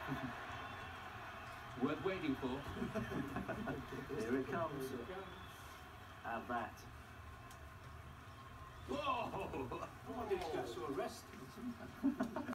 Worth waiting for. Here it comes. Have that. Whoa! I didn't go to arrest.